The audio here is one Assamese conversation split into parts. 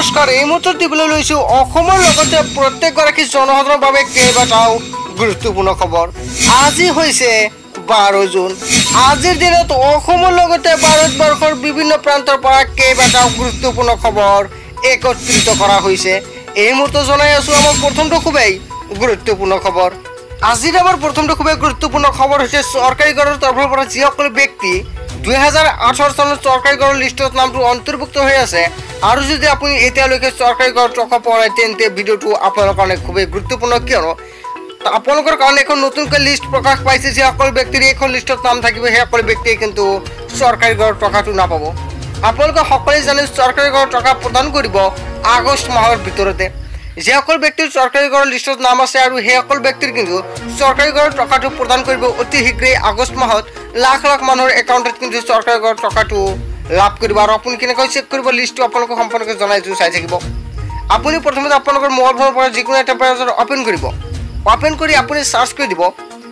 নমস্কাৰ এই মুহূৰ্তত দিবলৈ লৈছোঁ অসমৰ লগতে প্ৰত্যেকগৰাকী জনসাধাৰণৰ বাবে কেইবাটাও গুৰুত্বপূৰ্ণ খবৰ। আজি হৈছে 12 জুন। আজিৰ দিনত অসমৰ লগতে ভাৰতবৰ্ষৰ বিভিন্ন প্ৰান্তৰ পৰা কেইবাটাও গুৰুত্বপূৰ্ণ খবৰ একত্ৰিত কৰা হৈছে। এই মুহূৰ্তত জনাই আছোঁ আমাৰ প্ৰথমটো খুবেই গুৰুত্বপূৰ্ণ খবৰ। আজিৰ আমাৰ প্ৰথমটো খুবেই গুৰুত্বপূৰ্ণ খবৰ হৈছে চৰকাৰী গড়ৰ তৰফৰ পৰা যিসকল ব্যক্তি 2018 চনত চৰকাৰী গড়ৰ লিষ্টত নামটো অন্তৰ্ভুক্ত হৈ আছে আৰু যদি আপুনি এতিয়ালৈকে চৰকাৰী গড় টকা পোৱা নাই তেন্তে ভিডিঅ'টো আপোনাৰ কাৰণে খুবেই গুৰুত্বপূৰ্ণ, কিয়নো আপোনালোকৰ কাৰণে এখন নতুনকৈ লিষ্ট প্ৰকাশ পাইছে। যিসকল ব্যক্তিৰ এইখন লিষ্টত নাম থাকিব সেইসকল ব্যক্তিয়ে কিন্তু চৰকাৰী গড়ৰ টকাটো নাপাব। আপোনালোকে সকলোৱে জানে চৰকাৰী গড়ৰ টকা প্ৰদান কৰিব আগষ্ট মাহৰ ভিতৰতে। যিসকল ব্যক্তিৰ চৰকাৰী গড়ৰ লিষ্টত নাম আছে আৰু সেইসকল ব্যক্তিৰ কিন্তু চৰকাৰী গড়ৰ টকাটো প্ৰদান কৰিব অতি শীঘ্ৰেই আগষ্ট মাহত লাখ লাখ মানুহৰ একাউণ্টত কিন্তু চৰকাৰী গড়ৰ টকাটো লাভ কৰিব। আৰু আপুনি কেনেকৈ চেক কৰিব লিষ্টটো আপোনালোকক সম্পূৰ্ণকৈ জনাই চাই থাকিব। আপুনি প্ৰথমতে আপোনালোকৰ মোবাইল ফোনৰ পৰা যিকোনো এটা ব্ৰাউজাৰ অ'পেন কৰিব। অ'পেন কৰি আপুনি চাৰ্চ কৰি দিব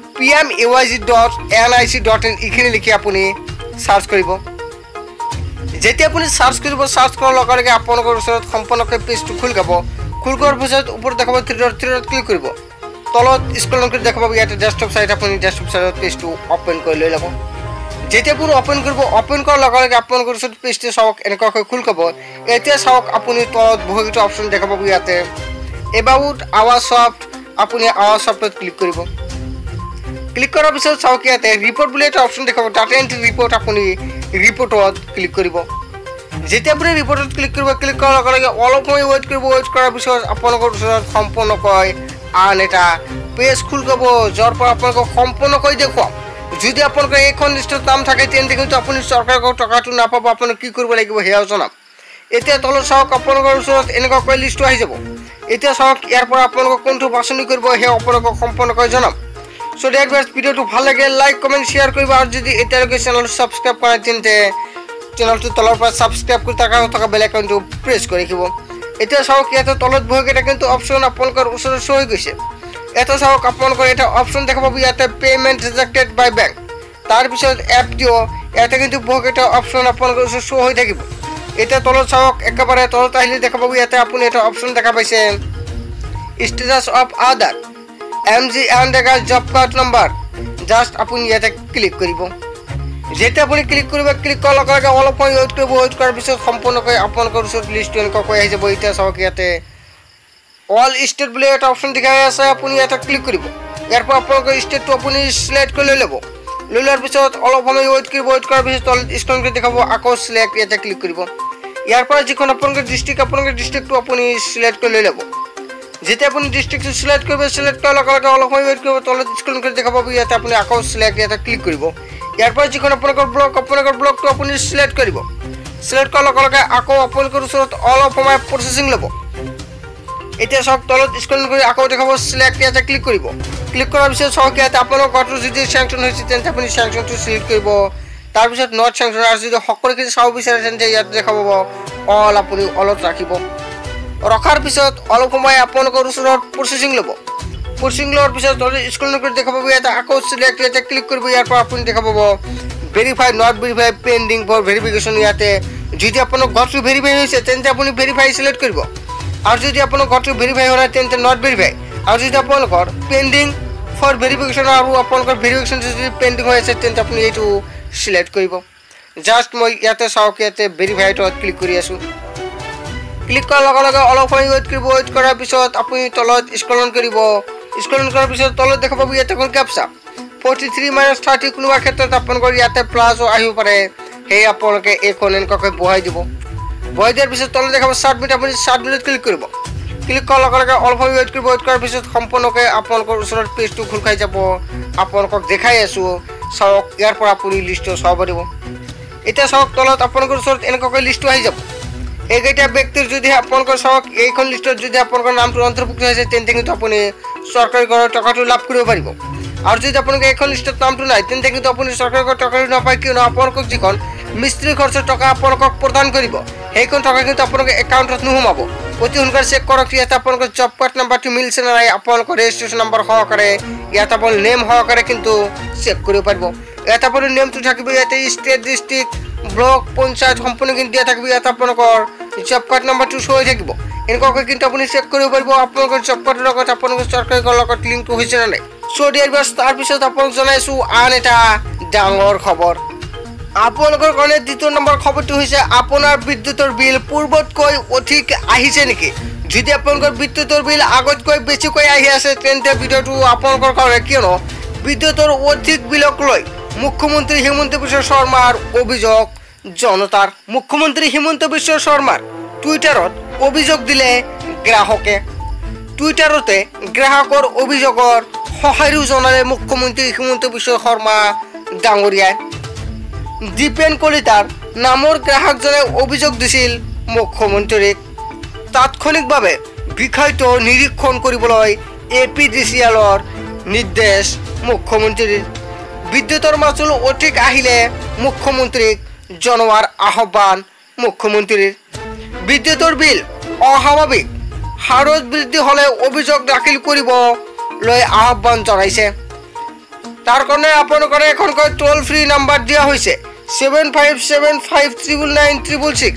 pmayg.nic.in এইখিনি লিখি আপুনি চাৰ্চ কৰিব। যেতিয়া আপুনি চাৰ্চ কৰিব, চাৰ্চ কৰাৰ লগে লগে আপোনালোকৰ ওচৰত সম্পূৰ্ণকৈ পেজটো খোল খাব। খোল খোৱাৰ পিছত ওপৰত দেখাব থ্ৰী ডট ক্লিক কৰিব। তলত স্ক্ৰল কৰি দেখাব ইয়াতে ডেস্কটপ চাইট, আপুনি ডেস্কটপ চাইটত পেজটো অ'পেন কৰি লৈ ল'ব। যেতিয়া আপুনি অ'পেন কৰিব, অ'পেন কৰাৰ লগে লগে আপোনালোকৰ ওচৰত পেজটো চাওক এনেকুৱাকৈ খোল খাব। এতিয়া চাওক আপুনি তলত বহুকেইটা অপশ্যন দেখা পাব। ইয়াতে এবাউট আৱাৰ ছফ্ট, আপুনি আৱাৰ ছফ্টত ক্লিক কৰিব। ক্লিক কৰাৰ পিছত চাওক ইয়াতে ৰিপৰ্ট বুলি এটা অপশ্যন দেখাব, ডাটা এণ্ট্ৰি ৰিপৰ্ট, আপুনি ৰিপৰ্টত ক্লিক কৰিব। যেতিয়া আপুনি ৰিপৰ্টত ক্লিক কৰিব, ক্লিক কৰাৰ লগে লগে অলপ সময় ৱেইট কৰিব। ৱেইট কৰাৰ পিছত আপোনালোকৰ ওচৰত সম্পূৰ্ণকৈ আন এটা পেজ খোল খাব, যাৰ পৰা আপোনালোকক সম্পূৰ্ণকৈ দেখুৱাম। যদি আপোনালোকৰ এইখন লিষ্টত নাম থাকে তেন্তে কিন্তু আপুনি চৰকাৰৰ টকাটো নাপাব। আপোনালোকে কি কৰিব লাগিব সেয়াও জনাম। এতিয়া তলত চাওক আপোনালোকৰ ওচৰত এনেকুৱাকৈ লিষ্টটো আহি যাব। এতিয়া চাওক ইয়াৰ পৰা আপোনালোকক কোনটো বাছনি কৰিব সেয়া আপোনালোকক সম্পূৰ্ণকৈ জনাম। চ' ডেট বেষ্ট ভিডিঅ'টো ভাল লাগে লাইক কমেণ্ট শ্বেয়াৰ কৰিব আৰু যদি এতিয়ালৈকে চেনেলটো ছাবস্ক্ৰাইব কৰা তেন্তে চেনেলটো তলৰ পৰা ছাবস্ক্ৰাইব কৰি থকা বেল আইকনটো প্ৰেছ কৰি ৰাখিব। এতিয়া চাওক ইয়াতে তলত বহুকেইটা কিন্তু অপশ্যন আপোনালোকৰ ওচৰত শ্ব' হৈ গৈছে। এটা চাওক আপোনালোকৰ এটা অপশ্যন দেখা পাব ইয়াতে পে'মেণ্ট ৰিজেক্টেড বাই বেংক, তাৰপিছত এপ দিঅ', ইয়াতে কিন্তু বহুকেইটা অপশ্যন আপোনালোকৰ ওচৰত শ্ব' হৈ থাকিব। এতিয়া তলত চাওক একেবাৰে তলত আহিলে দেখা পাব ইয়াতে আপুনি এটা অপশ্যন দেখা পাইছে status of Aadhaar MGNREGA job card number, just আপুনি ইয়াতে ক্লিক কৰিব। যেতিয়া আপুনি ক্লিক কৰিব, ক্লিক কৰাৰ লগে লগে অলপ সময় ৱেইট কৰিব। ৱেইট কৰাৰ পিছত সম্পূৰ্ণকৈ আপোনালোকৰ ওচৰত লিষ্টটো এনেকুৱাকৈ আহি যাব। এতিয়া চাওক ইয়াতে অল ষ্টেট বুলি এটা অপশ্যন দেখাই আছে, আপুনি ইয়াতে ক্লিক কৰিব। ইয়াৰ পৰা আপোনালোকৰ ষ্টেটটো আপুনি চিলেক্ট কৰি লৈ ল'ব। লৈ লোৱাৰ পিছত অলপ সময় ৱেইট কৰিব। ৱেইট কৰাৰ পিছত তলত স্ক্ৰল কৰি দেখাব আকৌ চিলেক্ট, ইয়াতে ক্লিক কৰিব। ইয়াৰ পৰা যিখন আপোনালোকৰ ডিষ্ট্ৰিক্টটো আপুনি চিলেক্ট কৰি লৈ ল'ব। যেতিয়া আপুনি ডিষ্ট্ৰিক্টটো চিলেক্ট কৰিব, চিলেক্ট কৰাৰ লগে লগে অলপ সময় ৱেইট কৰিব। তলত স্ক্ৰল কৰি দেখা পাব ইয়াতে আপুনি আকৌ চিলেক্ট, ইয়াতে ক্লিক কৰিব। ইয়াৰ পৰা যিখন আপোনালোকৰ ব্লকটো আপুনি চিলেক্ট কৰিব। চিলেক্ট কৰাৰ লগে লগে আকৌ আপোনালোকৰ ওচৰত অলপ সময় প্ৰচেছিং ল'ব। এতিয়া চাওক তলত স্ক্ৰল কৰি আকৌ দেখাব চিলেক্ট, ইয়াতে ক্লিক কৰিব। ক্লিক কৰাৰ পিছত চাওক ইয়াতে আপোনালোকৰ ঘৰটো যদি চেংচন হৈছে তেন্তে আপুনি চেংচনটো চিলেক্ট কৰিব। তাৰপিছত নট চেংচন, আৰু যদি সকলোখিনি চাব বিচাৰে তেন্তে ইয়াতে দেখা পাব অল, আপুনি অলত ৰাখিব। ৰখাৰ পিছত অলপ সময় আপোনালোকৰ ওচৰত প্ৰচেছিং ল'ব। প্ৰচেছিং লোৱাৰ পিছত তলত স্ক্ৰল কৰি দেখা পাব ইয়াতে আকৌ চিলেক্ট, ইয়াতে ক্লিক কৰিব। ইয়াৰ পৰা আপুনি দেখা পাব verify, not verify, pending for verification. ইয়াতে যদি আপোনাৰ ঘৰটো ভেৰিফাই হৈছে তেন্তে আপুনি ভেৰিফাই চিলেক্ট কৰিব, আৰু যদি আপোনাৰ ঘৰটো ভেৰিফাই হোৱা নাই তেন্তে নট ভেৰিফাই, আৰু যদি আপোনালোকৰ পেণ্ডিং ফৰ ভেৰিফিকেশ্যন আৰু আপোনালোকৰ ভেৰিফিকেশ্যন যদি পেণ্ডিং হৈ আছে তেন্তে আপুনি এইটো চিলেক্ট কৰিব। জাষ্ট মই ইয়াতে চাওক ইয়াতে ভেৰিফাইডত ক্লিক কৰি আছোঁ। ক্লিক কৰাৰ লগে লগে অলপ সময় ৱেইট কৰিব। ৱেইট কৰাৰ পিছত আপুনি তলত স্ক্ৰল কৰিব। স্ক্ৰল কৰাৰ পিছত তলত দেখা পাব ইয়াতে এখন কেপচা 43 - 30, কোনোবা ক্ষেত্ৰত আপোনালোকৰ ইয়াতে প্লাছো আহিব পাৰে, সেয়ে আপোনালোকে এইখন এনেকুৱাকৈ বহাই দিব। বহাই দিয়াৰ পিছত তলত দেখাব ছাবমিট, আপুনি ছাবমিটত ক্লিক কৰিব। ক্লিক কৰাৰ লগে লগে অলপ সময় ৱেইট কৰিব। ৱেইট কৰাৰ পিছত সম্পূৰ্ণকৈ আপোনালোকৰ ওচৰত পেজটো খোল খাই যাব। আপোনালোকক দেখাই আছোঁ, চাওক ইয়াৰ পৰা আপুনি লিষ্টটো চাব পাৰিব। এতিয়া চাওক তলত আপোনালোকৰ ওচৰত এনেকুৱাকৈ লিষ্টটো আহি যাব। এইকেইটা ব্যক্তিৰ যদি আপোনালোকৰ চাওক এইখন লিষ্টত যদি আপোনালোকৰ নামটো অন্তৰ্ভুক্ত হৈছে তেন্তে কিন্তু আপুনি চৰকাৰী গড়ৰ টকাটো লাভ কৰিব পাৰিব। আৰু যদি আপোনালোকে এইখন লিষ্টত নামটো নাই তেন্তে কিন্তু আপুনি চৰকাৰী গড়ৰ টকাটো নাপায়, কিয়নো আপোনালোকক যিখন মিস্ত্ৰী খৰচৰ টকা আপোনালোকক প্ৰদান কৰিব সেইখন টকা কিন্তু আপোনালোকে একাউণ্টত নোসোমাব। অতি সোনকালে চেক কৰক ইয়াতে আপোনালোকৰ জব কাৰ্ড নাম্বাৰটো মিলছে নে নাই, আপোনালোকৰ ৰেজিষ্ট্ৰেশ্যন নম্বৰ সহকাৰে ইয়াত আপোনাৰ নেম সহকাৰে কিন্তু চেক কৰিব পাৰিব। ইয়াত আপোনাৰ নেমটো থাকিব, ইয়াতে ষ্টেট, ডিষ্ট্ৰিক্ট, ব্লক, পঞ্চায়ত সম্পূৰ্ণ কিন্তু দিয়া থাকিব। ইয়াত আপোনালোকৰ জব কাৰ্ড নম্বৰটো শ্ব' হৈ থাকিব। এনেকুৱাকৈ কিন্তু আপুনি চেক কৰিব পাৰিব আপোনালোকৰ জব কাৰ্ডৰ লগত আপোনালোকৰ চৰকাৰী ঘৰৰ লগত লিংকটো হৈছে নে নাই। চ' ডিয়াৰ ভিউৱাৰ্ছ, তাৰপিছত আপোনাক জনাইছোঁ আন এটা ডাঙৰ খবৰ। আপোনালোকৰ কাৰণে দ্বিতীয় নম্বৰ খবৰটো হৈছে আপোনাৰ বিদ্যুতৰ বিল পূৰ্বতকৈ অধিক আহিছে নেকি। যদি আপোনালোকৰ বিদ্যুতৰ বিল আগতকৈ বেছিকৈ আহি আছে তেন্তে ভিডিঅ'টো আপোনালোকৰ কাৰণে, কিয়নো বিদ্যুতৰ অধিক বিলক লৈ মুখ্যমন্ত্ৰী হিমন্ত বিশ্ব শৰ্মাৰ অভিযোগ জনতাৰ। মুখ্যমন্ত্ৰী হিমন্ত বিশ্ব শৰ্মাৰ টুইটাৰত অভিযোগ দিলে গ্ৰাহকে। টুইটাৰতে গ্ৰাহকৰ অভিযোগৰ সঁহাৰিও জনালে মুখ্যমন্ত্ৰী হিমন্ত বিশ্ব শৰ্মা ডাঙৰীয়াই। দীপেন কলিতাৰ নামৰ গ্ৰাহকজনে অভিযোগ দিছিল মুখ্যমন্ত্ৰীক। তাৎক্ষণিকভাৱে বিষয়টো নিৰীক্ষণ কৰিবলৈ APDCLৰ নিৰ্দেশ মুখ্যমন্ত্ৰীৰ। বিদ্যুতৰ মাচুল অধিক আহিলে মুখ্যমন্ত্ৰীক জনোৱাৰ আহ্বান মুখ্যমন্ত্ৰীৰ। বিদ্যুতৰ বিল অস্বাভাৱিক হাৰত বৃদ্ধি হ'লে অভিযোগ দাখিল কৰিবলৈ আহ্বান জনাইছে। তাৰ কাৰণে আপোনালোকৰ এখনকৈ টোল ফ্ৰী নাম্বাৰ দিয়া হৈছে 7575999666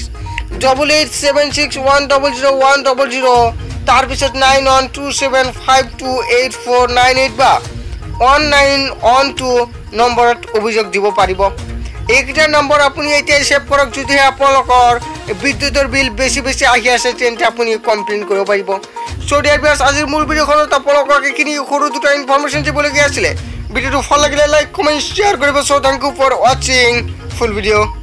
8876100100, তাৰপিছত 9127528498 বা 1912 নম্বৰত অভিযোগ দিব পাৰিব। এইকেইটা নম্বৰ আপুনি এতিয়া ছেভ কৰক। যদিহে আপোনালোকৰ বিদ্যুতৰ বিল বেছি আহি আছে তেন্তে আপুনি কমপ্লেইন কৰিব পাৰিব। চ' ডিয়াৰ ভিউৱাৰ্ছ, আজিৰ মূল ভিডিঅ'খনত আপোনালোকক এইখিনি সৰু দুটা ইনফৰমেশ্যন দিবলগীয়া আছিলে। ভিডিঅ'টো ভাল লাগিলে লাইক কমেণ্ট শ্বেয়াৰ কৰিব। চ' থেংক ইউ ফৰ ৱাচিং ফুল ভিডিঅ'।